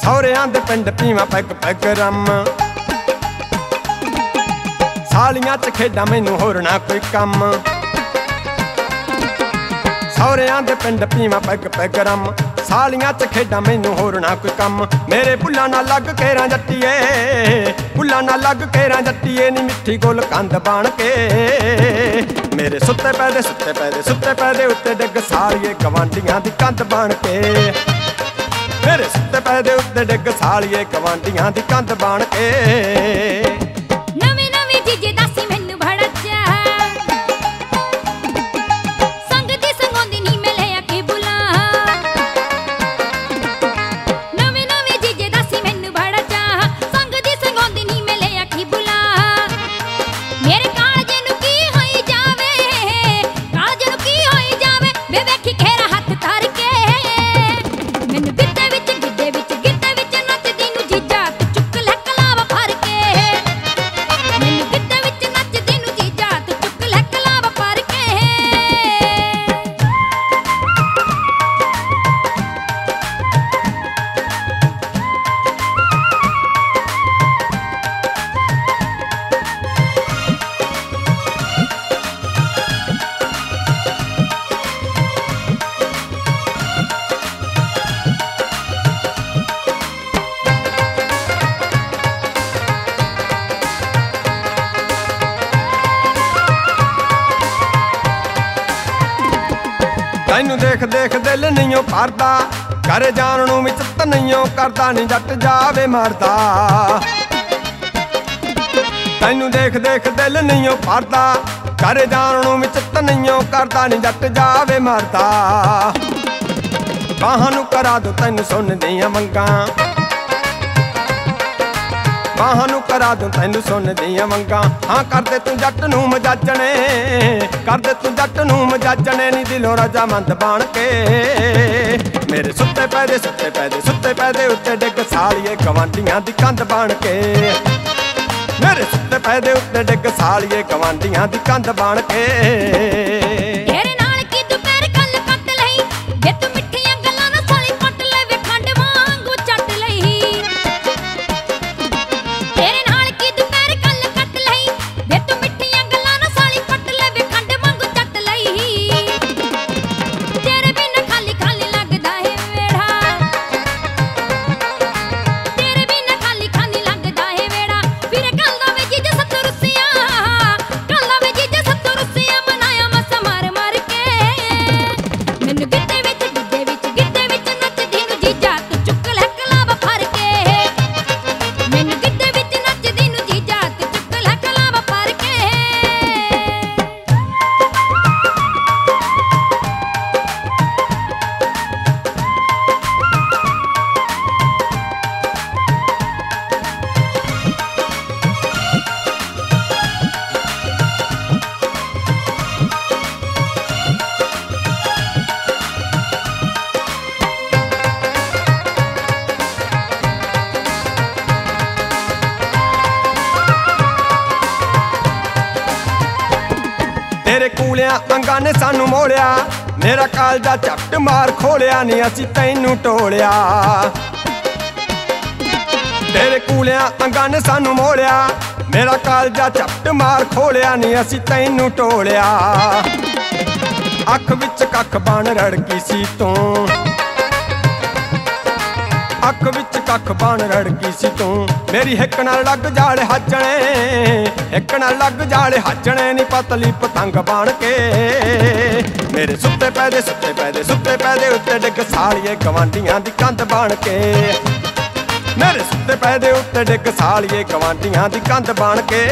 सौरियां दे पिंड पीवां peg peg रम। सालियां च खेडां मैनू होर ना कोई कम। सौरियां दे पिंड पीवां पैग पैग रम। सालियां च खेडां मैनू होर ना कोई कम। मेरे बुल्ला ना लग केरां जट्टिए, बुल्ला ना लग केरां जट्टिए नी मिट्ठी गोल कंद बन के। मेरे सुत्ते पैदे सुत्ते पैदे सुत्ते पैदे उत्ते डिग सालिए गवांडियां दी कंध बन के। मेरे सुत्ते पैदे उत्ते डिग सालिए गवांडियां दी कंध बन के। तैनू देख देख दिल नहीं भरदा, घर जान नूं भी चित्त नहीं करदा, नी जट जावे मरदा। तैनू देख देख दिल नहीं भरदा, घर जान नूं भी चित्त नहीं करदा, नी जट जावे मरदा। बाहां नूं करा दो तैनू सुन दियां मंगां, बाहां नूं करा दूं तैनू सुन दियां मंगां। हाँ कर दे तू जट नूं मजाजणे, कर दे तू जट नूं मजाजणे, नी दिलों रजामंद बन के। मेरे सुत्ते पैदे सुत्ते पैदे सुत्ते पैदे उत्ते डिग सालिए गवांडियां दी कंध बन के। मेरे सुत्ते पैदे उत्ते डिग सालिए गवांडियां दी कंध बन के। तेरे कूलियां अंगां ने सानू मोड़िया, मेरा कालजा झट मार खोलिया, नी असी तैनू टोलिया। तेरे कूलियां अंगां ने सानू मोड़िया, मेरा कालजा झट मार खोलिया, नी असी तैनू टोलिया। अख विच कख बन रड़की सी तू, अख विच कख बन रड़की सी तू। मेरी हिक नाल लग जाले हजणे, हिक नाल लग जाले हजणे, नी पतली पतंग बन के। मेरे सुत्ते पैदे सुत्ते पैदे सुत्ते पैदे उत्ते डिग सालिए गवांडियां दी कंध बन के। मेरे सुत्ते पैदे उत्ते डिग सालिए गवांडियां दी कंध बन के।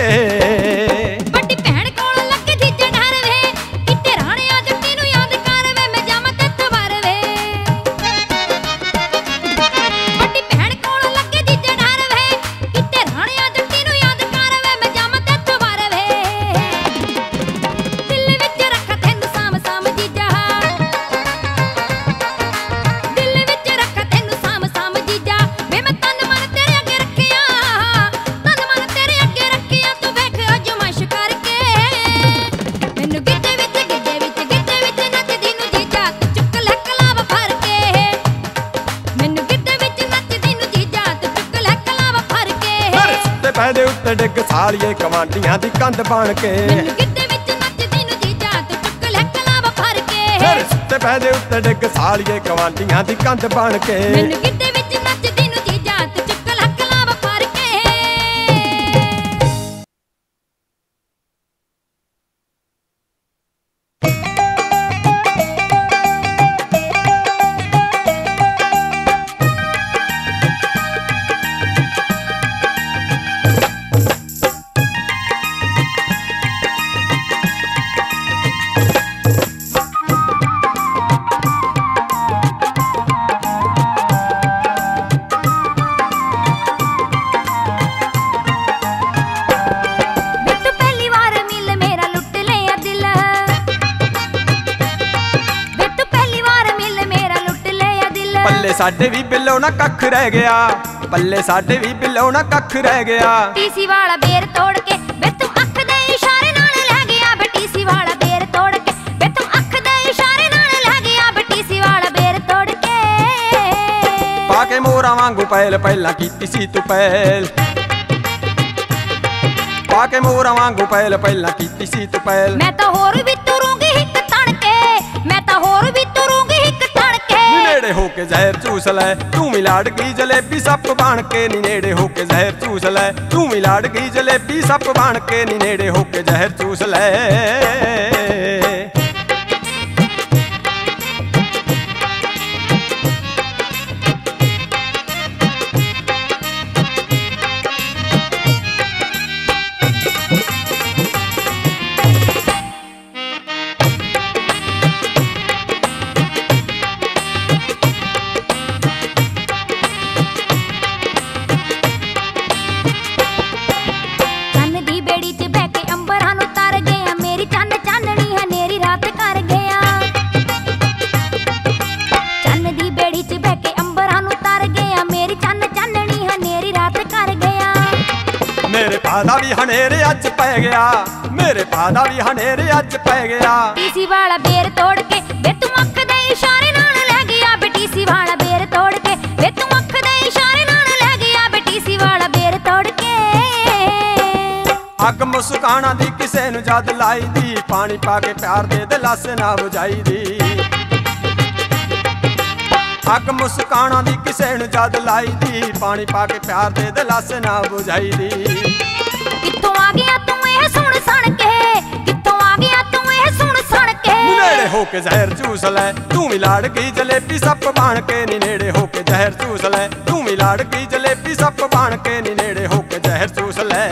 करके ਪੈ ਦੇ ਉੱਤੇ ਡਿੱਗ ਸਾਲੀਏ ਕਵਾਂਡੀਆਂ ਦੀ ਕੰਧ ਬਣ ਕੇ। ਮੈਨੂੰ ਗਿੱਧੇ ਵਿੱਚ ਨੱਚਦੀ ਨੂੰ ਜੀਜਾ ਤੂੰ ਚੁੱਕ ਲੈ ਕਲਾਵਾ ਫੜ ਕੇ। ਮੇਰੇ ਸੁੱਤੇ ਪੈ ਦੇ ਉੱਤੇ ਡਿੱਗ ਸਾਲੀਏ ਕਵਾਂਡੀਆਂ ਦੀ ਕੰਧ ਬਣ ਕੇ। ਮੈਨੂੰ ਗਿੱਧੇ ਵਿੱਚ ਨੱਚਦੀ ਨੂੰ ਜੀਜਾ ਤੂੰ ਚੁੱਕ ਲੈ ਕਲਾਵਾ ਫੜ ਕੇ। ਪੱਲੇ ਸਾਡੇ ਵੀ ਬਿੱਲੋ ਨਾ ਕੱਖ ਰਹਿ ਗਿਆ, ਪੱਲੇ ਸਾਡੇ ਵੀ ਬਿੱਲੋ ਨਾ ਕੱਖ ਰਹਿ ਗਿਆ। ਟੀਸੀ ਵਾਲਾ ਬੇਰ ਤੋੜ ਕੇ ਵੇ ਤੂੰ ਅੱਖ ਦੇ ਇਸ਼ਾਰੇ ਨਾਲ ਲੈ ਗਿਆ। ਵੇ ਟੀਸੀ ਵਾਲਾ ਬੇਰ ਤੋੜ ਕੇ ਵੇ ਤੂੰ ਅੱਖ ਦੇ ਇਸ਼ਾਰੇ ਨਾਲ ਲੈ ਗਿਆ। ਵੇ ਟੀਸੀ ਵਾਲਾ ਬੇਰ ਤੋੜ ਕੇ ਪਾ ਕੇ ਮੋਰਾਂ ਵਾਂਗੂ ਪਹਿਲ ਪਹਿਲਾਂ ਕੀਤੀ ਸੀ ਤੂੰ ਪਹਿਲ। ਪਾ ਕੇ ਮੋਰਾਂ ਵਾਂਗੂ ਪਹਿਲ ਪਹਿਲਾਂ ਕੀਤੀ ਸੀ ਤੂੰ ਪਹਿਲ। ਮੈਂ ਤਾਂ ਹੋਰ ਵੀ ਤੁਰੂੰਗੀ ਹਿੱਕ ਤਣ ਕੇ, ਮੈਂ ਤਾਂ ਹੋਰ ਵੀ ਤੁਰੂੰਗੀ ਹਿੱਕ ਤਣ ਕੇ। ਨੇੜੇ ਹੋ ਕੇ ਜ਼ਹਿਰ ਚੂਸ ਲੈ ਤੂੰ ਵੀ ਲਾੜ ਗਈ ਜਲੇਬੀ ਸੱਪ ਬਣ ਕੇ। ਨੀ ਨੇੜੇ ਹੋ ਕੇ ਜ਼ਹਿਰ ਚੂਸ ਲੈ ਤੂੰ ਵੀ ਲਾੜ ਗਈ ਜਲੇਬੀ ਸੱਪ ਬਣ ਕੇ। ਨੀ ਨੇੜੇ ਹੋ ਕੇ ਜ਼ਹਿਰ ਚੂਸ ਲੈ। ਮੇਰੇ ਭਾ ਦਾ ਵੀ ਹਨੇਰੇ ਅੱਜ ਪੈ ਗਿਆ, ਮੇਰੇ ਭਾ ਦਾ ਵੀ ਹਨੇਰੇ ਅੱਜ ਪੈ ਗਿਆ। ਟੀਸੀ ਵਾਲਾ ਬੇਰ ਤੋੜ ਕੇ ਵੇ ਤੂੰ ਅੱਖ ਦੇ ਇਸ਼ਾਰੇ ਨਾਲ ਲੈ ਗਿਆ। ਵੇ ਟੀਸੀ ਵਾਲਾ ਬੇਰ ਤੋੜ ਕੇ ਵੇ ਤੂੰ ਅੱਖ ਦੇ ਇਸ਼ਾਰੇ ਨਾਲ ਲੈ ਗਿਆ। ਵੇ ਟੀਸੀ ਵਾਲਾ ਬੇਰ ਤੋੜ ਕੇ ਅੱਗ ਮੁਸਕਾਣਾ ਦੀ ਕਿਸੇ ਨੂੰ ਜਦ ਲਾਈ ਦੀ, ਪਾਣੀ ਪਾ ਕੇ ਪਿਆਰ ਦੇ ਦਿਲਾਸ ਨਾ ਬੁਝਾਈ ਦੀ। ਅੱਗ ਮੁਸਕਾਣਾ ਦੀ ਕਿਸੇ ਨੂੰ ਜਦ ਲਾਈ ਦੀ, ਪਾਣੀ ਪਾ ਕੇ ਪਿਆਰ ਦੇ ਦਿਲਾਸ ਨਾ ਬੁਝਾਈ ਦੀ। ਕਿੱਥੋਂ ਆ ਗਿਆ ਤੂੰ ਇਹ ਸੁਣ ਸੁਣ ਕੇ, ਕਿੱਥੋਂ ਆ ਗਿਆ ਤੂੰ ਇਹ ਸੁਣ ਸੁਣ ਕੇ। ਨੇੜੇ ਹੋ ਕੇ ਜ਼ਹਿਰ ਚੂਸ ਲੈ ਤੂੰ ਵੀ ਲਾੜ ਗਈ ਜਲੇਬੀ ਸੱਪ ਬਣ ਕੇ। ਨੀ ਨੇੜੇ ਹੋ ਕੇ ਜ਼ਹਿਰ ਚੂਸ ਲੈ ਤੂੰ ਵੀ ਲਾੜ ਗਈ ਜਲੇਬੀ ਸੱਪ ਬਣ ਕੇ। ਨੀ ਨੇੜੇ ਹੋ ਕੇ ਜ਼ਹਿਰ ਚੂਸ ਲੈ।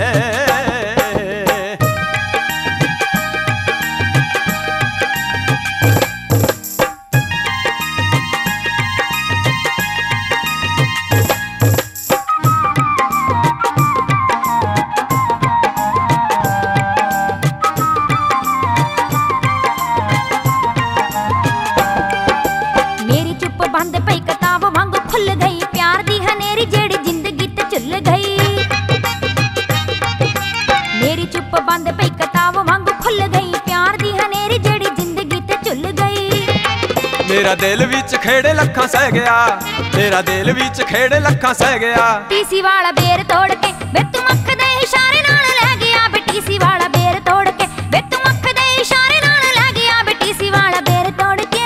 मेरा दिल विच खेड़े लखां सह गया, मेरा दिल विच खेड़े लखां सह गया। टीसी वाला बेर तोड़ के वे तू अख दे इशारे नाल ले गया। बे टीसी वाला बेर तोड़ के वे तू अख दे इशारे नाल ले गया। बे टीसी वाला बेर तोड़ के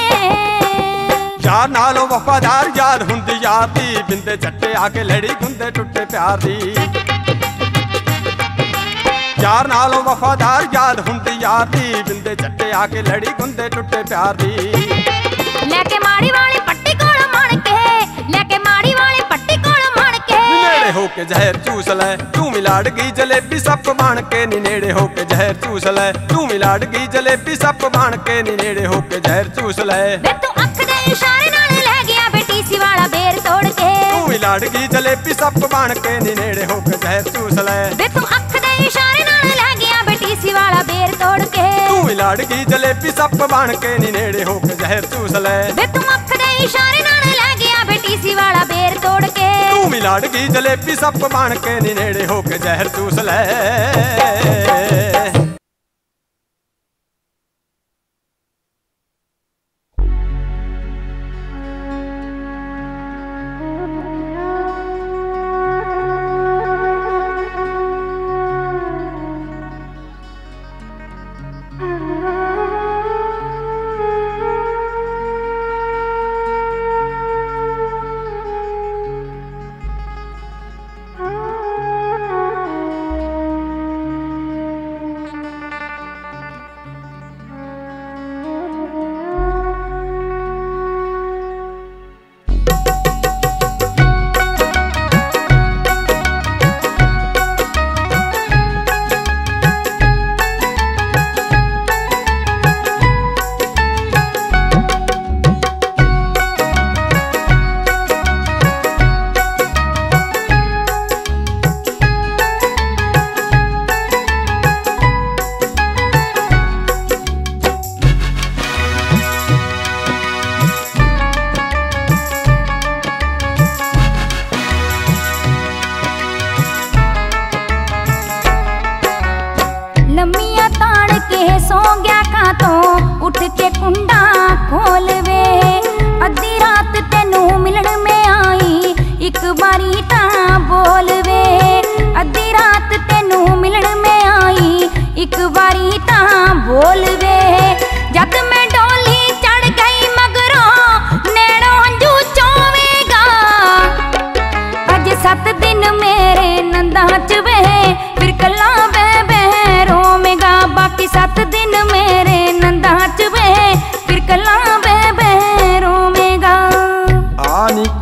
यार नालों वफादार याद हुंदी यार दी, बिंदे झट्टे आके लड़ी गुंदे टुटे प्यार दी। यार नालों वफादार याद हुंदी यार दी, बिंदे झट्टे आके लड़ी गुंदे टुटे प्यार दी। लेके माड़ी वाली पट्टी कोल मण के, लेके माड़ी वाली पट्टी कोल मण के। नेड़े होके जहर चूस ले तू मिलाड़ गई जलेबी सप बन के। नी नेड़े होके जहर चूस ले तू मिलाड़ गई जलेबी सप बन के। नी नेड़े होके जहर चूस ले वे तू अख दे इशारे नाल ले गया। बे टीसी वाला बेर तोड़ के तू मिलाड़ गई जलेबी सप बन के। नी नेड़े होके जहर चूस ले वे तू अख दे इशारे नाल ले गया। बे टीसी वाला बेर तोड़ के तू मिलाड़ गई जलेबी सप बन के। नी नेड़े होके जहर चूस ले वे तू अख दे इशारे नाल ले गया। बे टीसी वाला बेर तोड़ के तू मिलाड़ गई जलेबी सप बन के। नी नेड़े होके जहर चूस ले।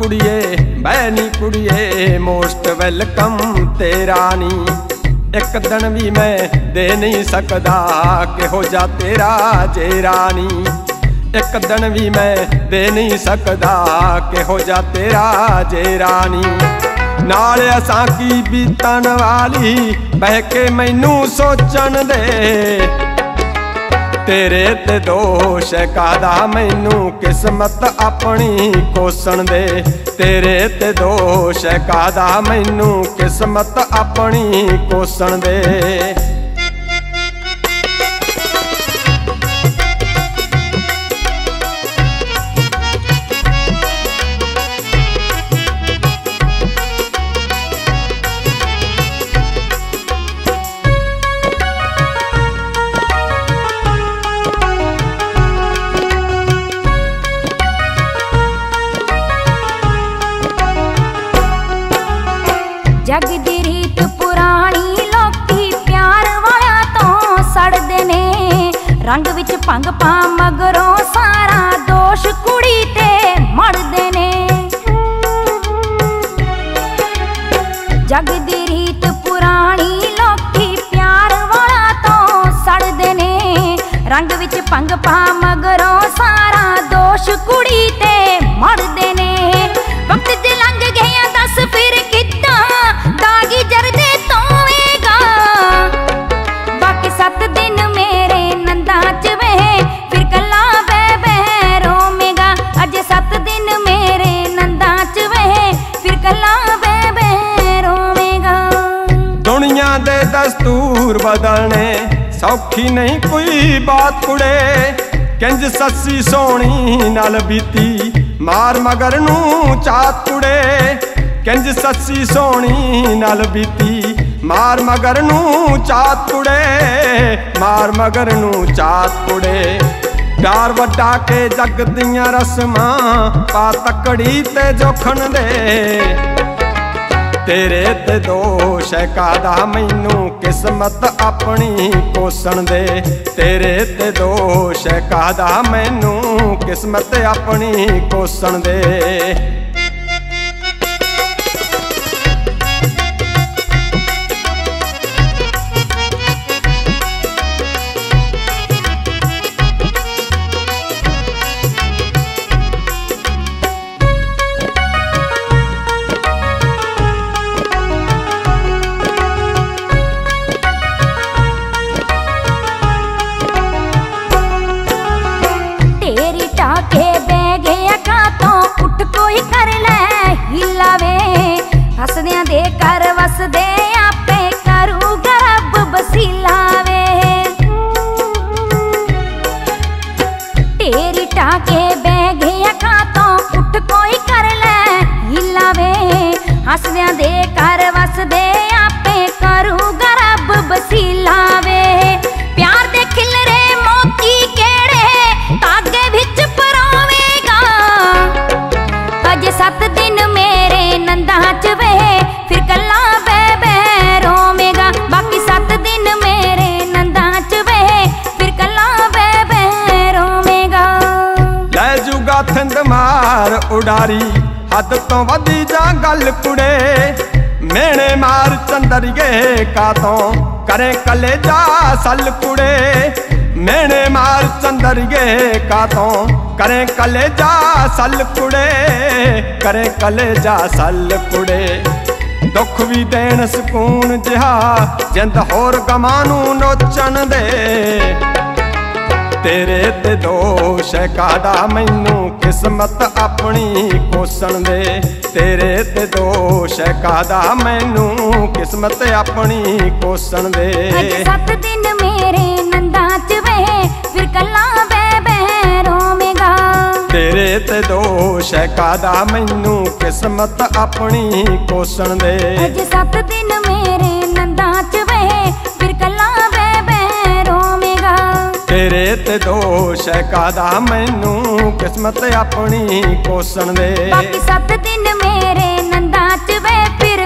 कुड़िए बह नी कुड़िए मोस्ट वेलकम तेरा नी। एक दिन भी मैं दे नहीं सकदा किहो जा तेरा जेरा नी। एक दिन भी मैं दे नहीं सकदा किहो जा तेरा जेरा नी। नाल असां की बीतन वाली बह के मैनू सोचन दे। तेरे ते दोष कादा मैनू किस्मत अपनी कोसन दे। तेरे ते दोष कादा मैनू किस्मत अपनी कोसन दे। जग दी रीत पुरानी लोकी प्यार वाला तो सड़दे ने। रंग विच भंग पा मगरों सारा दोष कुड़ी ते मड़दे ने। जग दी रीत पुरानी लोकी प्यार वाला तो सड़दे ने। रंग विच भंग पा मगरों सारा दोष कुड़ी ते मड़दे ने। वक्त जे लंघ गया दस फिर किद्दां दागी जरदे तोवेगा। बाकी 7 दिन मेरे नंदा च वह फिर कला बह बह रोवेगा। अजे 7 दिन मेरे नंदा च वह फिर कला बह बह रोवेगा। दुनिया दे दस्तूर बदलने सौखी नहीं कोई बात कुड़े। किंज सस्सी सोहनी नाल बीती मार मगर नू चात कुड़े। किंज सस्सी सोहनी नाल बीती मार मगर नू चात कुड़े। मार मगर नू चात कुड़े। प्यार वड्डा के जग दियां रस्मां पा तकड़ी ते जोखन दे। तेरे ते दोष कादा मैनू किस्मत अपनी कोसन दे। तेरे ते दोष कादा मैनू किस्मत अपनी कोसन दे। टाके बह गया का तो उठ कोई कर ले हिला वे। हसदियां दे कर वसदे आपे करूगा रब बसीला वे। तेरी टाके बह गया का तो उठ कोई कर ले हिला वे। हसदियां दे कर वसदे आपे करूगा रब बसीला वे। प्यार दे खिलरे मोती केड़े धागे विच परोवेगा। अजे 7 दिन मेरे नंदा च वह फिर कला बह बह रोवेगा। बाकी 7 दिन मेरे नंदा च वह फिर कला बह बह रोवेगा। लै जूगा थिंद मार उडारी हद तो वधी जा गल कुड़े। मेणे मार चंदरिए का तो करे कलेजा सल कुड़े। मेणे मार चंदरिए का तो करे कलेजा सल कुड़े। करे कलेजा सल कुड़े। दुख भी देन सुकून जिहा जिंद होर गमां नू नोचन दे। तेरे ते दोष कादा मैनू किस्मत अपनी कोसन दे। तेरे ते दोष कादा मैनू किस्मत अपनी कोसन दे। अजे 7 दिन मेरे नंदा च वह फिर कला बह बह रोवेगा। तेरे ते दोष कादा मैनू किस्मत अपनी कोसन दे। अजे 7 दिन मेरे नंदा च वह फिर कला बह बह रोवेगा। तेरे ते दोष कादा मैनू किस्मत अपनी कोसन दे। बाकी 7 दिन मेरे नंदा च वह फिर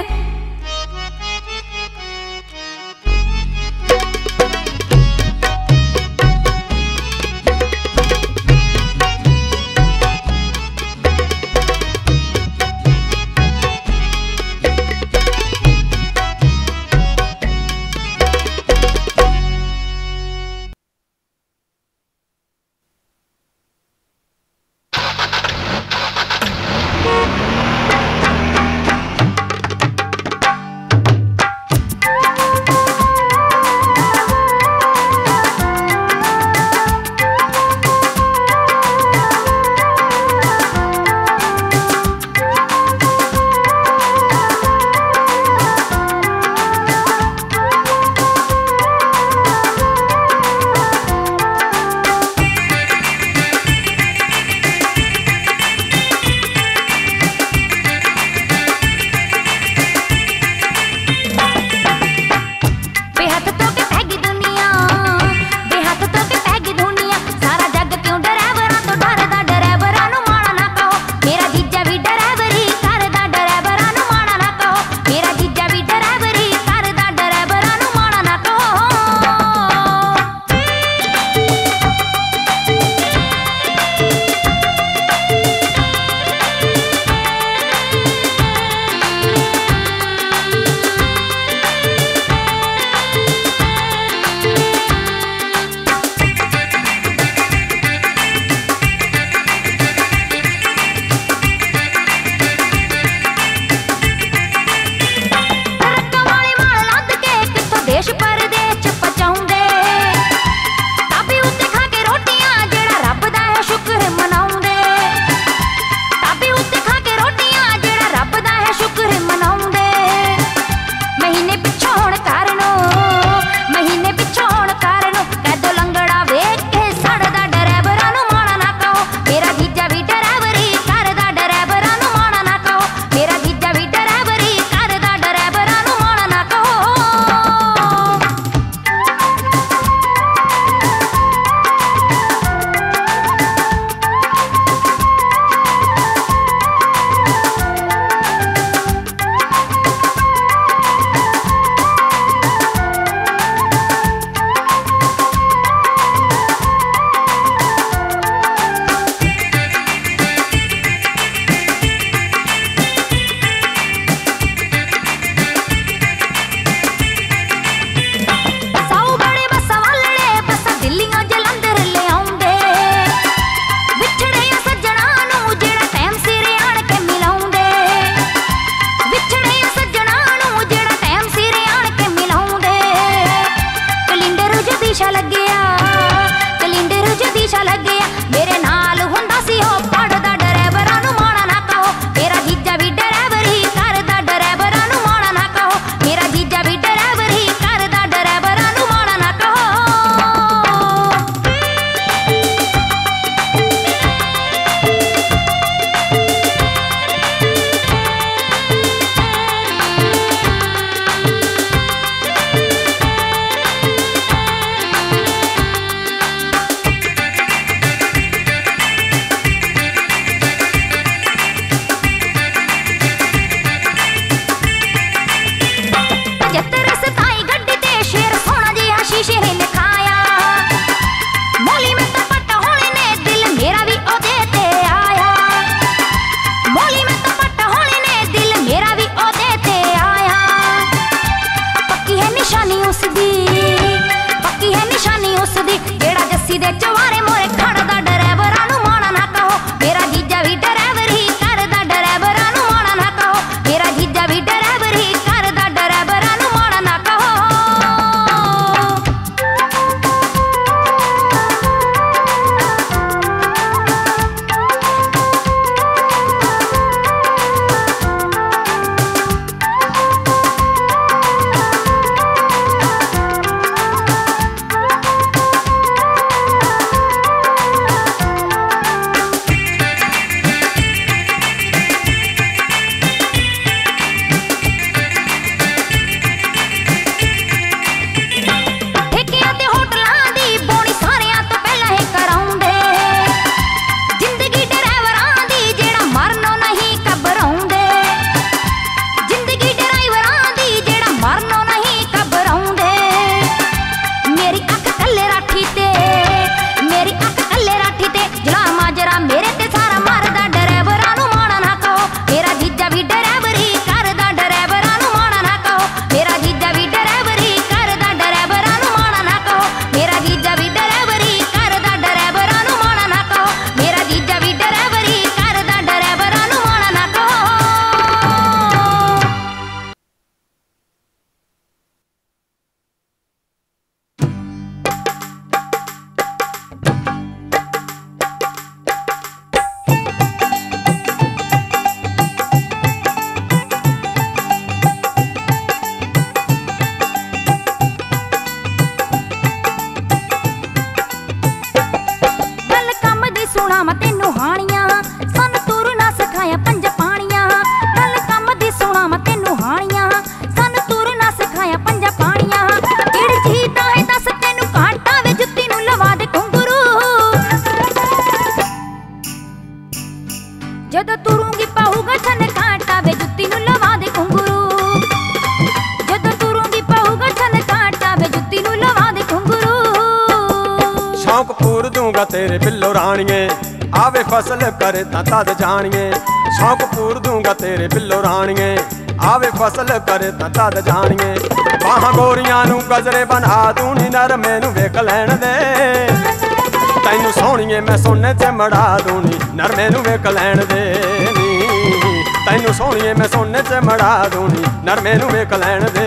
तेरे बिल्लो राणिए, आवे फसल करे तां तद जानिए। शौक पूर दूंगा तेरे बिल्लो राणिए, आवे फसल करे तां तद जानिए। बाहां गोरियां नू गजरे बना दूं नी, नर मैनू वेख लैण दे। तैनू सोहणीए मैं सोने च मड़ा दूं नी, नर मैनू वेख लैण दे नी। तैनू सोहणीए मैं सोने च मड़ा दूं नी, नर मैनू वेख लैण दे।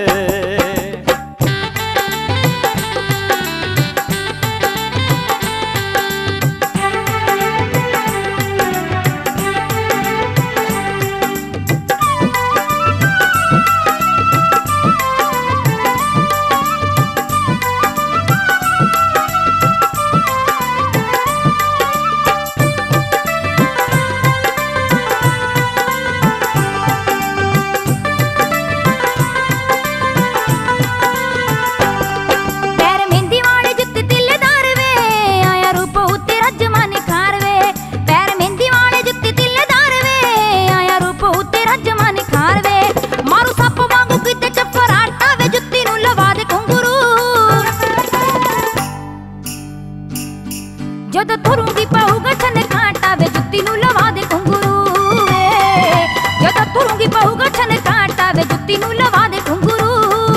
जद तुरूंगी पहुगा छन कांटा वे जुत्ती नू लवा दे घुंघरू वे। जद तुरूंगी पहुगा छन कांटा वे जुत्ती नू लवा दे घुंघरू।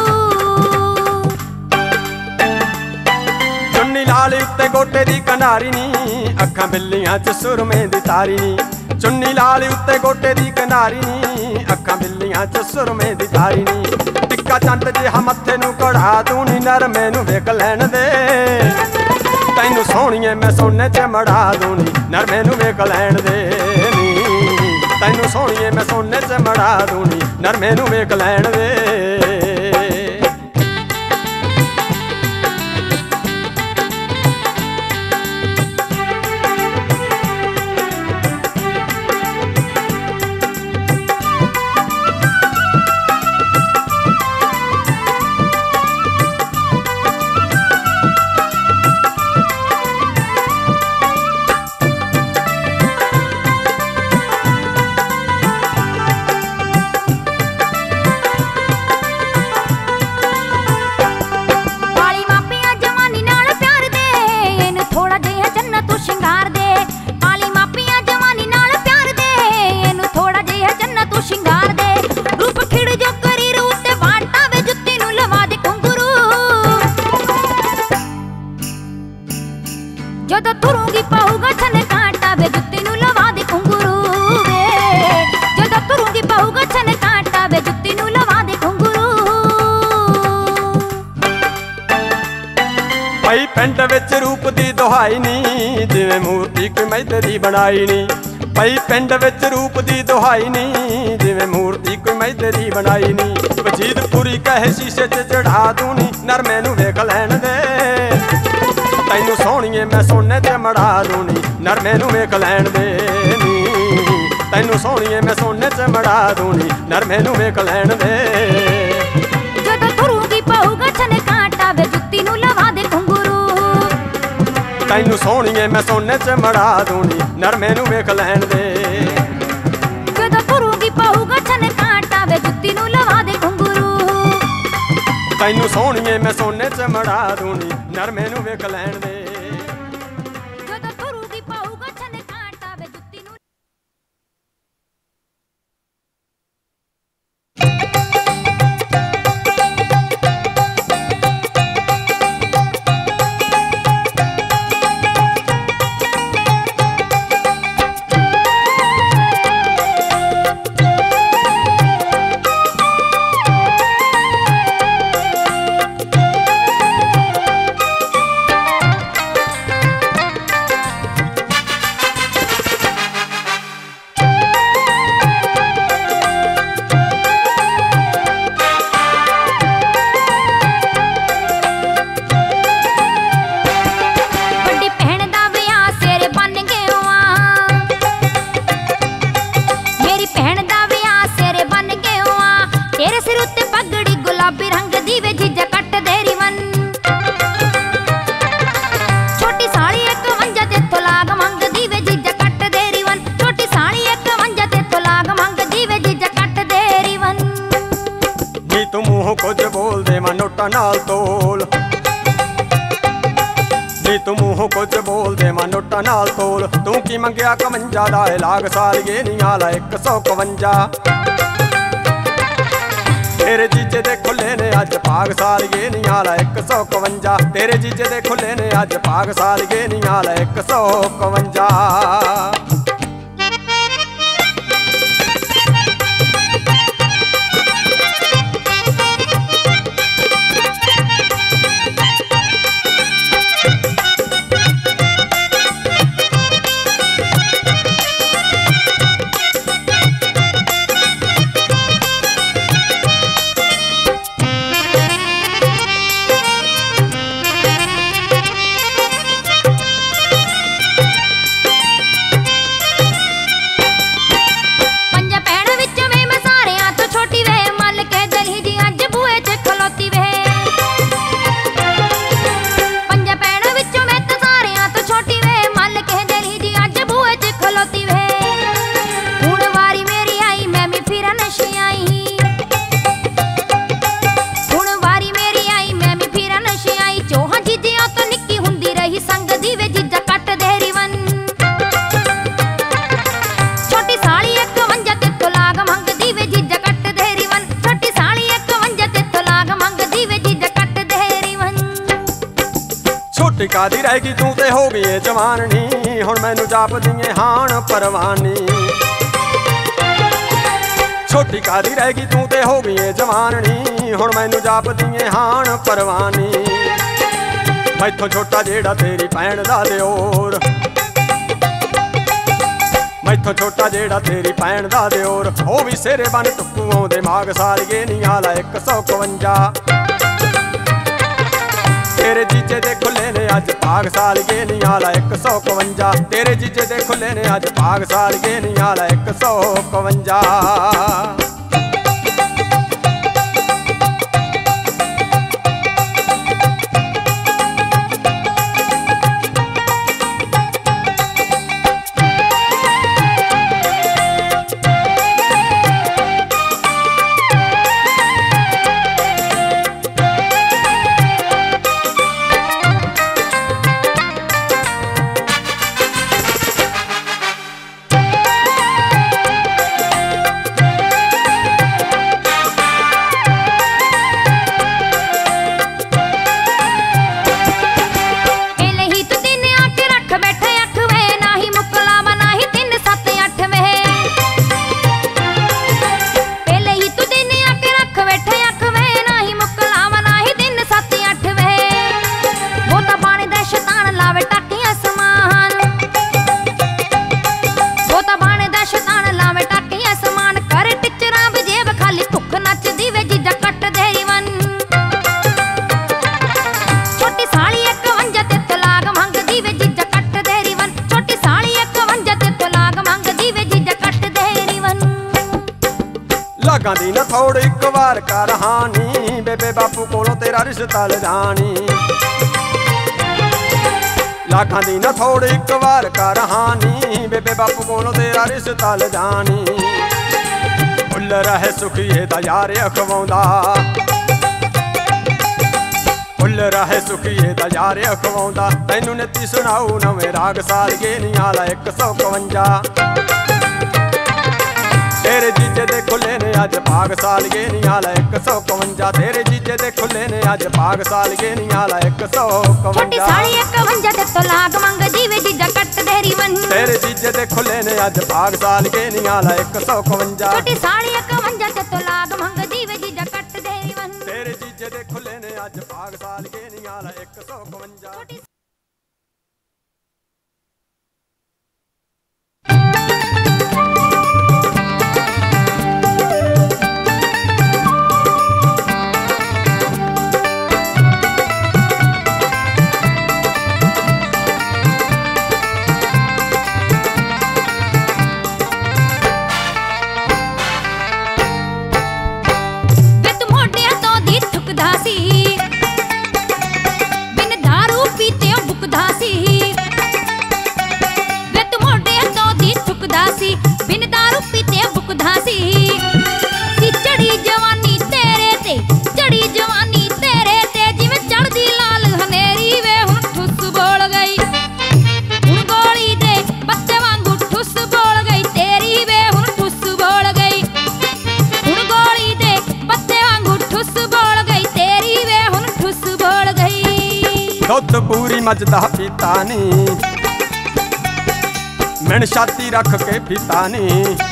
चुन्नी लाल उत्ते गोटे दी कनारी नी, अखां बिल्लियां च सुरमे दी तारी नी। चुन्नी लाल उत्ते गोटे दी कनारी नी, अखां बिल्लियां च सुरमे दी तारी नी। टिक्का चंट जिहा मत्थे नू कढ़ा दूं नी, नर मैनू वेख लैण दे। तैनू सोहणीए मैं सोने च मड़ा दूं नी, नर मैनू वेख लैण दे नी। तैनू सोहणीए मैं सोने च मड़ा दूं नी, नर मैनू वेख लैण दे। जद तुरूंगी पहुगा छन कांटा वे जुत्ती नू लवा दे घुंघरू वे। जद तुरूंगी पहुगा छन कांटा वे जुत्ती नू लवा दे घुंघरू। पई पिंड विच रूप दी दुहाई नी, जिवें मूर्ति कोई मैदे दी बनाई नी। पई पिंड विच रूप दी दुहाई नी, जिवें मूर्ति कोई मैदे दी बनाई नी। वजीद पूरी कहे शीशे च चढ़ा दूं नी, नर मैनू वेख लैण दे। तैनू सोहणीए मैं सोने च मड़ा दूं नी, नर मैनू वेख लैण दे नी। तैनू सोहणीए मैं सोने च मड़ा दूं नी, नर मैनू वेख लैण दे। जद तुरूंगी पहुगा छन कांटा वे जुत्ती नू लवा दे घुंघरू। तैनू सोहणीए मैं सोने च मड़ा दूं नी, नर मैनू वेख लैण दे। जद तुरूंगी पहुगा छन कांटा वे जुत्ती नू लवा दे घुंघरू। तैनू सोहणीए मैं सोने च मड़ा दूं नी, नर मैनू वेख लैण दे। जद तुरूंगी पहुगा छन कांटा वे जुत्ती नू। कुछ बोल दे मैं नोटा नाल तोल, नी तू मूंहों कुछ बोल 52 नाल तोल। तू की मंगया 51 दा लाग सालिए नी आला 151। तेरे जीजे दे खुले ने अज भाग सालिए नी आला 151। तेरे जीजे दे खुले ने अज भाग सालिए नी आला 151। टिका दी रहेगी तू ते हो गई जवान नी, हुण मैनू जाप दिए हाण परवानी। छोटी कादी रहेगी तू ते हो गई जवान नी, हुण मैनू जाप दिए हाण परवानी। मैथों छोटा जेड़ा तेरी भैन दा दिओर, मैथों छोटा जेड़ा तेरी भैन दा दिओर, ओ भी सिरे बन टुक्कू आउंदे माग सालिए नी आला 151। तेरे जीजे दे खुले ने अज भाग सालिए नी आला 151। तेरे जीजे दे खुले ने अज भाग सालिए नी आला 151। लागां दी न थोड़ एक बार कर हानी, बेबे बापू कोलों तेरा रिश्ता ले जानी। लागां दी न थोड़ एक बार कर हानी, बेबे बापू कोलों तेरा रिश्ता ले जानी। फुल रहे सुखिए दा यार अखवाउंदा, फुल रहे सुखिए दा यार अखवाउंदा। तैनू नीति सुनाऊ नवें राग सालिए नी आला 151। तेरे जीजे दे खुले ने अज भाग सालिए नी आला 151। तेरे जीजे दे खुले ने अज भाग सालिए नी आला 151। छोटी साली 51 ते तो लाग मंग जीवे जीजा कट देरी वन। तेरे जीजे दे खुले ने अज भाग सालिए नी आला 151। छोटी साली 51 ते तो लाग मंग जीवे जीजा कट देरी वन। तेरे जीजे दे खुले ने अज भाग सालिए नी आला 151। गोली दुध पूरी मजदा पीता नी मैन छाती रख के पीता नी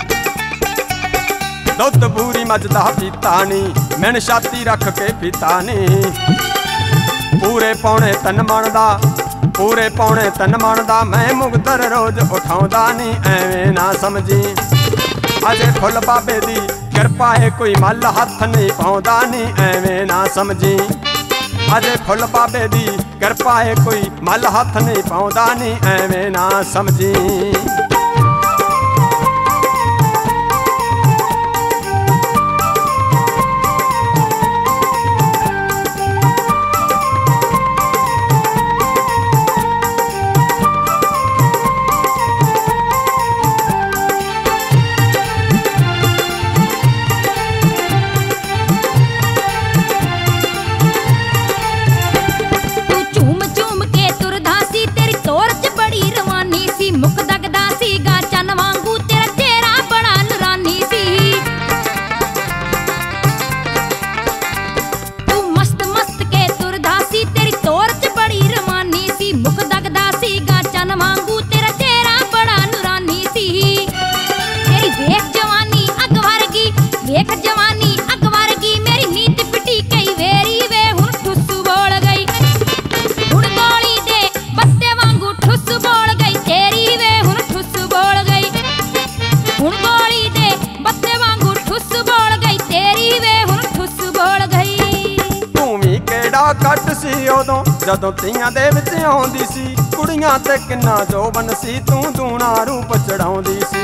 दुध पूरी मजदा पीता नी मैन छाती रख के पीता नी पूरे पौने तन मनदा पूरे पौने तन मनदा मैं मुगदर रोज उठाउंदा नी एवें ना समझी अजे फुल बाबे दी कृपा है कोई मल हथ नहीं पाउंदा नी एवें ना समझी अजे फुल बाबे दी कृपा है कोई मल हथ नहीं पाउंदा नी एवें ना समझी। घट सी उदों जदों तियां दे विच आउंदी सी कुड़ियां ते किन्ना जोबन सी तू दूना रूप चढ़ाउंदी सी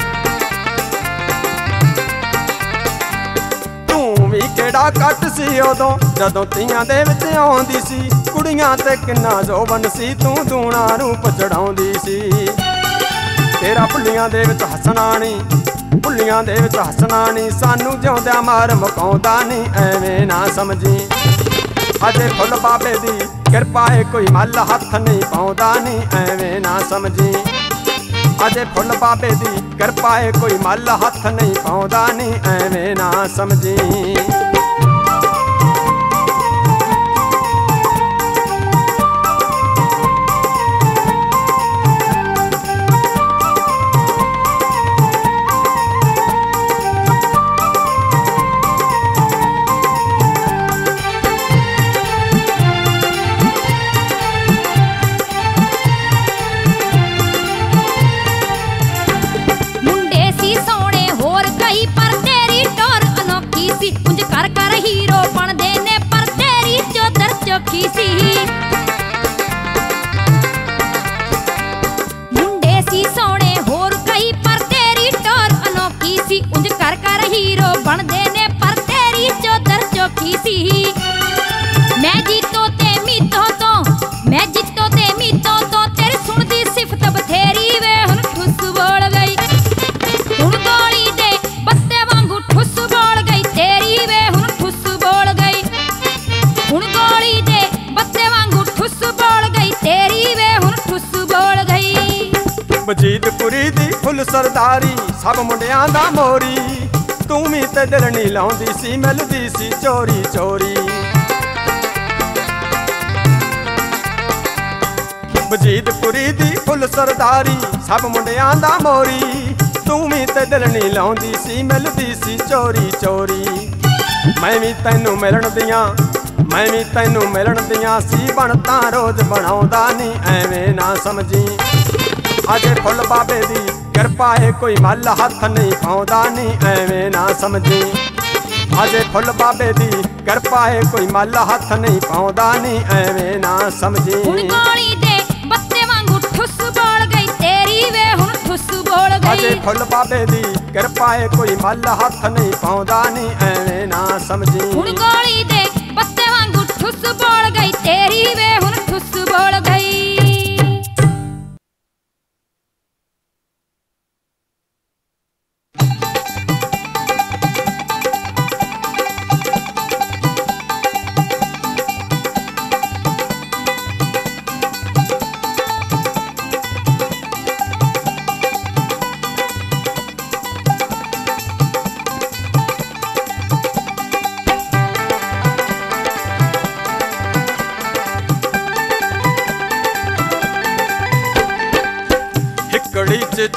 तू भी केड़ा घट सी उदों जदों तियां दे विच आउंदी सी कुड़ियां ते किन्ना जोबन सी तू दूना रूप चढ़ाउंदी सी तेरा भुल्लियां दे विच हसना नी भुल्लियां दे विच हसना नी सानू जिउंदियां मार मुकाउंदा नी एवें ना समझी अजे फुल बाबे दी कृपा है कोई मल हथ नहीं पाउंदा नी एवें ना समझी अजे फुल बाबे दी कृपा है कोई मल हथ नहीं पाउंदा नी एवें ना समझी। मुंडे सी सोने होर कई पर तेरी टोर अनोखी सी उंज कर कर हीरो बनदे ने पर तेरी चौधर चौकी सी मैं जीतो ते मीतो तो मैं जीतो ते मीतो तो तेरी सुनदी सिफत बथेरी वे हुन ठुस बोल गई हुन गोली दे बत्ते वांगू ठुस बोल गई तेरी वे हुन ठुस बोल गई हुन गोली दे बत्ते वांगू ठुस बोल गई तेरी वे हुन ठुस बोल गई। बजीदपुरी दी फुल सरदारी सब मुंडियां दा मोरी तू भी ते दिल नी लाउंदी सी मिलदी सी चोरी चोरी बजीदपुरी दी फुल सरदारी सब मुंडियां दा मोरी तू भी ते दिल नी लाउंदी सी मिलदी सी चोरी चोरी मैं भी तैनू मिलन दियां मैं भी तैनू मिलन दियां सी बनता रोज बनाउंदा नी एवें ना समझी अजे फुल बाबे दी कृपा है कोई मल हथ नहीं पाउंदा नी एवें ना समझी अजे फुल बाबे दी कृपा है कोई मल हथ नहीं पाउंदा नी एवें ना समझी। हुन गोली दे बत्ते वांगू ठुस बोल गई तेरी वे हुन ठुस बोल गई अजे फुल बाबे दी कृपा है कोई मल हथ नहीं पाउंदा नी एवें ना समझी हुन गोली दे बत्ते वांगू ठुस बोल गई तेरी वे हुन ठुस बोल गई।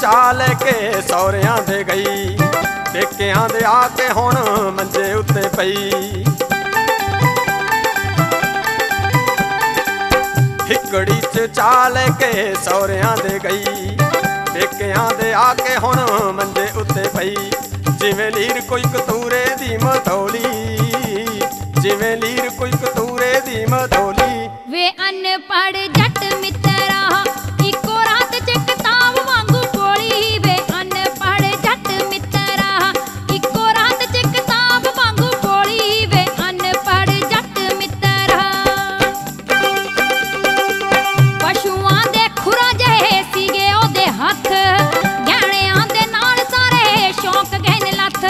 ਚਾਹ ਲੈ ਕੇ ਸਹੁਰਿਆਂ ਦੇ ਗਈ, ਪੇਕਿਆਂ ਦੇ ਆ ਕੇ ਹੁਣ ਮੰਜੇ ਉੱਤੇ ਪਈ। ਹਿੱਕੜੀ 'ਚ ਚਾਹ ਲੈ ਕੇ ਸਹੁਰਿਆਂ ਦੇ ਗਈ, ਪੇਕਿਆਂ ਦੇ ਆ ਕੇ ਹੁਣ ਮੰਜੇ ਉੱਤੇ ਪਈ। ਜਿਵੇਂ ਲੀਰ ਕੋਈ ਕਤੂਰੇ ਦੀ ਮਧੋਲੀ, ਜਿਵੇਂ ਲੀਰ ਕੋਈ ਕਤੂਰੇ ਦੀ ਮਧੋਲੀ। ਵੇ ਅਨਪੜ੍ਹ ਜੱਟ ਮਿੱਤਰਾ ਇੱਕੋ ਰਾਤ 'ਚ ਕਿਤਾਬ ਵਾਂਗੂ ਬੋਲੀ। ਵੇ ਅਨਪੜ੍ਹ ਜੱਟ ਮਿੱਤਰਾ ਇੱਕੋ ਰਾਤ 'ਚ ਕਿਤਾਬ ਵਾਂਗੂ ਬੋਲੀ। ਵੇ ਅਨਪੜ੍ਹ ਜੱਟ ਮਿੱਤਰਾ ਪਸ਼ੂਆਂ ਦੇ ਖੁਰਾ ਜਿਹੇ ਸੀਗੇ ਉਹਦੇ ਹੱਥ, ਗਹਿਣਿਆਂ ਦੇ ਨਾਲ ਸਾਰੇ ਸ਼ੌਂਕ ਗਏ ਨੇ ਲੱਥ।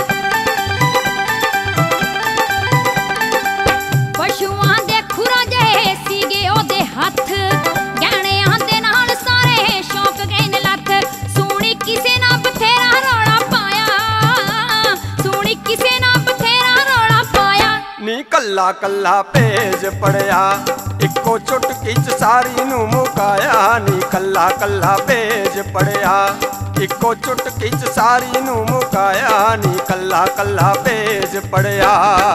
ਪਸ਼ੂਆਂ ਦੇ ਖੁਰਾ ਜਿਹੇ ਸੀਗੇ ਉਹਦੇ ਹੱਥ, ਗਹਿਣਿਆਂ ਦੇ ਨਾਲ ਸਾਰੇ ਸ਼ੌਂਕ ਗਏ ਨੇ ਲੱਥ। ਸੋਹਣੀ ਕਿਸੇ ਨਾਲ ਬਥੇਰਾ ਰੌਲਾ ਪਾਇਆ, ਸੋਹਣੀ ਕਿਸੇ ਨਾਲ ਬਥੇਰਾ ਰੌਲਾ ਪਾਇਆ। ਨੀ ਕੱਲਾ ਕੱਲਾ ਭੇਜ ਪੜਿਆ, ਇੱਕੋ ਚੁਟਕੀ 'ਚ ਸਾਰੀ ਨੂੰ ਮੁਕਾਇਆ। ਨੀ ਕੱਲਾ ਕੱਲਾ ਭੇਜ ਪੜਿਆ, ਇੱਕੋ ਚੁਟਕੀ 'ਚ ਸਾਰੀ ਨੂੰ ਮੁਕਾਇਆ। ਨੀ ਕੱਲਾ ਕੱਲਾ ਭੇਜ ਪੜਿਆ।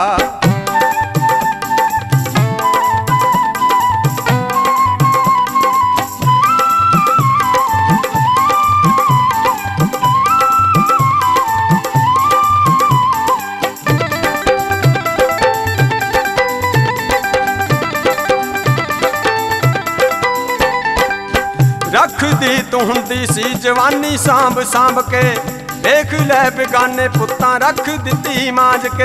ਰੱਖਦੀ ਤੂੰ ਹੁੰਦੀ ਸੀ ਜਵਾਨੀ ਸਾਂਭ ਸਾਂਭ ਕੇ, ਦੇਖ ਲੈ ਬੇਗਾਨੇ ਪੁੱਤਾਂ ਰੱਖ ਦਿੱਤੀ ਮਾਂਜ ਕੇ।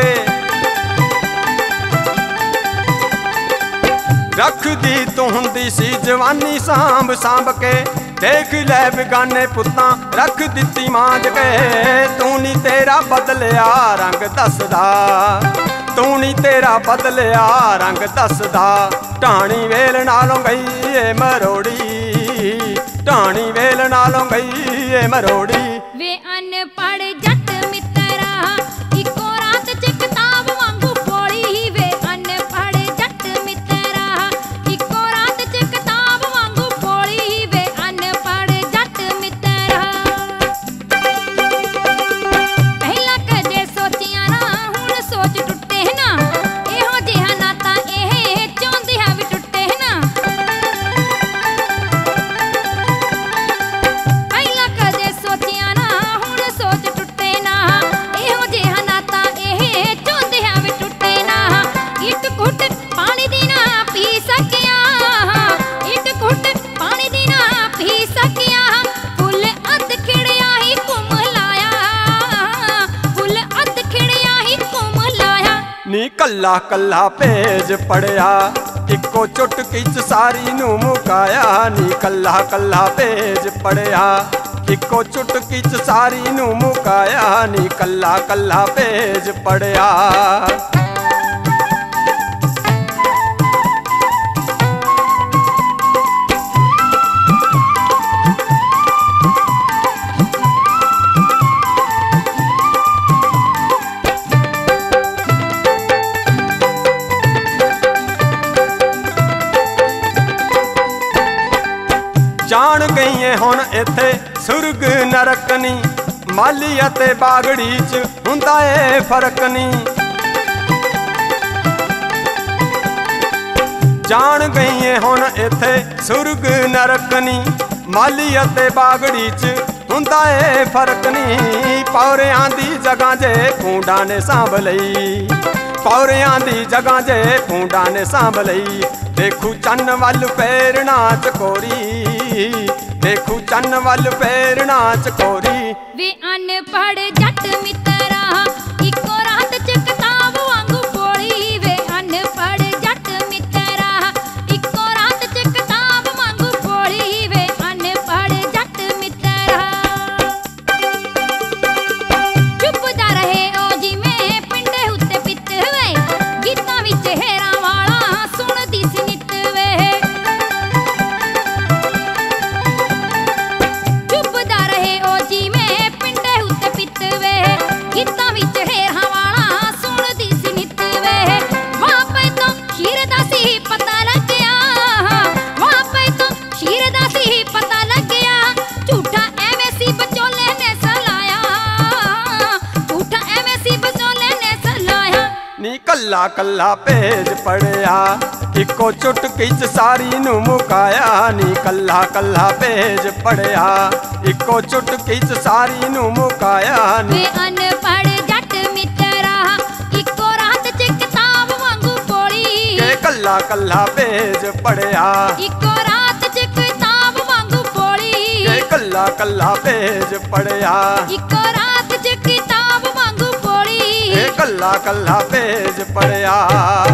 ਰੱਖਦੀ ਤੂੰ ਹੁੰਦੀ ਸੀ ਜਵਾਨੀ ਸਾਂਭ ਸਾਂਭ ਕੇ, ਦੇਖ ਲੈ ਬੇਗਾਨੇ ਪੁੱਤਾਂ ਰੱਖ ਦਿੱਤੀ ਮਾਂਜ ਕੇ। ਤੂੰ ਨੀ ਤੇਰਾ ਬਦਲਿਆ ਰੰਗ ਦੱਸਦਾ, ਤੂੰ ਨੀ ਤੇਰਾ ਬਦਲਿਆ ਰੰਗ ਦੱਸਦਾ। ਢਾਣੀ ਵੇਲ ਨਾਲੋਂ ਗਈ ਏ ਮਰੋੜੀ, ਢਾਣੀ ਵੇਲ ਨਾਲੋਂ ਗਈ ਏ ਮਰੋੜੀ। ਵੇ ਅਨਪੜ੍ਹ ਜੱਟ ਮਿੱਤਰਾ ਇੱਕੋ ਰਾਤ 'ਚ ਕਿਤਾਬ ਵਾਂਗੂ ਬੋਲੀ। ਵੇ ਅਨਪੜ੍ਹ ਜੱਟ ਮਿੱਤਰਾ ਇੱਕੋ ਰਾਤ 'ਚ ਕਿਤਾਬ ਵਾਂਗੂ ਬੋਲੀ। ਵੇ ਅਨਪੜ੍ਹ ਜੱਟ ਮਿੱਤਰਾ ਪਹਿਲਾਂ ਕਦੇ ਸੋਚਿਆ ਨਾ, ਹੁਣ ਸੋਚ ਟੁੱਟੇ ਨਾ। ਇਹੋ ਜਿਹਾ ਨਾਤਾ ਇਹ ਚਾਹੁੰਦੇ ਆ ਵੀ ਟੁੱਟੇ ਨਾ। ਪਹਿਲਾਂ ਕਦੇ ਸੋਚਿਆ ਨਾ, ਹੁਣ ਸੋਚ ਟੁੱਟੇ ਨਾ। ਇਹੋ ਜਿਹਾ ਨਾਤਾ ਇਹ ਚਾਹੁੰਦੇ ਆ ਵੀ ਟੁੱਟੇ ਨਾ। ਇੱਕ ਘੁੱਟ ਪਾਣੀ ਦੀ ਨਾ ਪੀ ਸਕਿਆ, ਇੱਕ ਘੁੱਟ ਪਾਣੀ ਦੀ ਨਾ ਪੀ ਸਕਿਆ। ਫੁੱਲ ਅੱਧ ਖਿੜਿਆ ਹੀ ਘੁੰਮ ਲਾਇਆ, ਫੁੱਲ ਅੱਧ ਖਿੜਿਆ ਹੀ ਘੁੰਮ ਲਾਇਆ। ਨੀ ਕੱਲਾ ਕੱਲਾ ਭੇਜ ਪੜਿਆ, ਇੱਕੋ ਚੁਟਕੀ 'ਚ ਸਾਰੀ ਨੂੰ ਮੁਕਾਇਆ। ਨੀ ਕੱਲਾ ਕੱਲਾ ਭੇਜ ਪੜਿਆ, ਇੱਕੋ ਚੁਟਕੀ 'ਚ ਸਾਰੀ ਨੂੰ ਮੁਕਾਇਆ। ਨੀ ਕੱਲਾ ਕੱਲਾ ਭੇਜ ਪੜਿਆ। ਜਾਣ ਗਈਏ ਹੁਣ ਇੱਥੇ ਸੁਰਗ ਨਰਕ ਨੀ, ਮਾਲੀ ਅਤੇ ਬਾਗੜੀ 'ਚ ਹੁੰਦਾ ਏ ਫਰਕ ਨੀ। ਜਾਣ ਗਈਏ ਹੁਣ ਇੱਥੇ ਸੁਰਗ ਨਰਕ ਨੀ, ਮਾਲੀ ਅਤੇ ਬਾਗੜੀ 'ਚ ਹੁੰਦਾ ਏ ਫਰਕ ਨੀ। ਪੌਰਿਆਂ ਦੀ ਜਗ੍ਹਾ ਜੇ ਖੂੰਡਾਂ ਨੇ ਸਾਂਭ ਲਈ, ਪੌਰਿਆਂ ਦੀ ਜਗ੍ਹਾ ਜੇ ਖੂੰਡਾਂ ਨੇ ਸਾਂਭ ਲਈ। ਦੇਖੂ ਚੰਨ ਵੱਲ ਫੇਰਨਾ ਚਕੋਰੀ, ਦੇਖੂ ਚੰਨ ਵੱਲ ਫੇਰਨਾ ਚਕੋਰੀ। ਵੇ ਅਨਪੜ੍ਹ ਜੱਟ ਮਿੱਤਰਾ ਇੱਕੋ ਰਾਤ 'ਚ ਕਿਤਾਬ ਵਾਂਗੂ ਬੋਲੀ। ਵੇ ਅਨਪੜ੍ਹ ਜੱਟ ਮਿੱਤਰਾ ਇੱਕੋ ਰਾਤ 'ਚ ਕਿਤਾਬ ਵਾਂਗੂ ਬੋਲੀ। ਵੇ ਅਨਪੜ੍ਹ ਜੱਟ ਮਿੱਤਰਾ ਚੁੱਪਦਾ ਰਹੇ ਉਹ ਜਿਵੇਂ ਪਿੰਡੇ ਉੱਤੇ ਪਿੱਤ ਵੇ, ਗੀਤਾਂ ਵਿੱਚ ਹੇਰਾਂ ਵਾਲਾ ਸੁਣਦੀ ਸੀ ਨਿੱਤ ਵੇ। ਚੁੱਪਦਾ ਰਹੇ ਉਹ ਜਿਵੇਂ ਪਿੰਡੇ ਉੱਤੇ ਪਿੱਤ ਵੇ, ਕੱਲਾ ਕੱਲਾ ਪੇਜ ਪੜਿਆ ਇੱਕੋ ਚੁਟਕੀ ਚ ਸਾਰੀ ਨੂੰ ਮੁਕਾਇਆ ਨੀ ਕੱਲਾ ਕੱਲਾ ਪੇਜ ਪੜਿਆ ਇੱਕੋ ਚੁਟਕੀ ਚ ਸਾਰੀ ਨੂੰ ਮੁਕਾਇਆ ਨੀ ਵੇ ਅਨਪੜ੍ਹ ਜੱਟ ਮਿੱਤਰਾ ਇੱਕੋ ਰਾਤ ਚ ਕਿਤਾਬ ਵਾਂਗੂ ਪੋਲੀ ਕੇ ਕੱਲਾ ਕੱਲਾ ਪੇਜ ਪੜਿਆ ਇੱਕੋ ਰਾਤ ਚ ਕਿਤਾਬ ਵਾਂਗੂ ਪੋਲੀ ਕੇ ਕੱਲਾ ਕੱਲਾ ਪੇਜ ਪੜਿਆ ਇੱਕੋ ਰਾਤ ਚ ਕਿਤਾਬ ਵਾਂਗੂ ਪੋਲੀ ਕੇ ਕੱਲਾ ਕੱਲਾ ਪੇਜ ਪੜਿਆ